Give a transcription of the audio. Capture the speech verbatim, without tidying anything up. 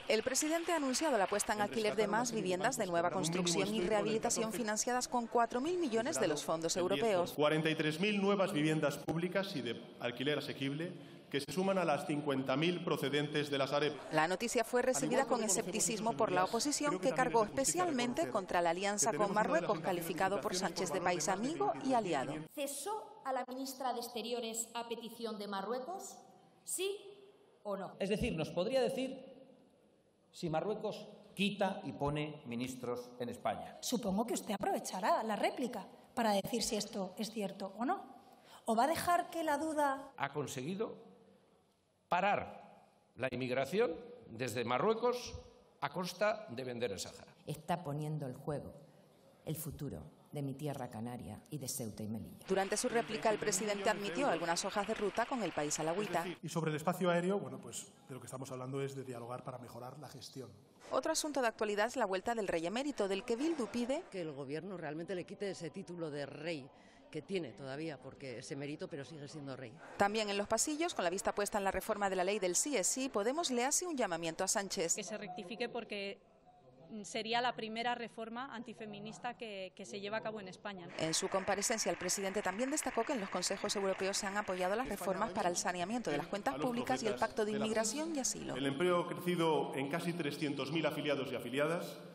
El presidente ha anunciado la puesta en alquiler de más viviendas de nueva construcción y rehabilitación financiadas con cuatro mil millones de los fondos europeos. cuarenta y tres mil nuevas viviendas públicas y de alquiler asequible, que se suman a las cincuenta mil procedentes de la Sareb. La noticia fue recibida con escepticismo por la oposición, que cargó especialmente contra la alianza con Marruecos, calificado por Sánchez de país amigo y aliado. ¿Cesó a la ministra de Exteriores a petición de Marruecos? ¿Sí o no? Es decir, nos podría decir si Marruecos quita y pone ministros en España. Supongo que usted aprovechará la réplica para decir si esto es cierto o no. ¿O va a dejar que la duda... Ha conseguido parar la inmigración desde Marruecos a costa de vender el Sáhara. Está poniendo en juego el futuro de mi tierra canaria y de Ceuta y Melilla. Durante su réplica, el presidente admitió algunas hojas de ruta con el país alauita. Y sobre el espacio aéreo, bueno, pues de lo que estamos hablando es de dialogar para mejorar la gestión. Otro asunto de actualidad es la vuelta del rey emérito, del que Bildu pide que el gobierno realmente le quite ese título de rey que tiene todavía, porque es emérito, pero sigue siendo rey. También en los pasillos, con la vista puesta en la reforma de la ley del sí es sí, Podemos le hace un llamamiento a Sánchez. Que se rectifique, porque sería la primera reforma antifeminista que, que se lleva a cabo en España. En su comparecencia, el presidente también destacó que en los consejos europeos se han apoyado las reformas para el saneamiento de las cuentas públicas y el pacto de inmigración y asilo. El empleo ha crecido en casi trescientos mil afiliados y afiliadas.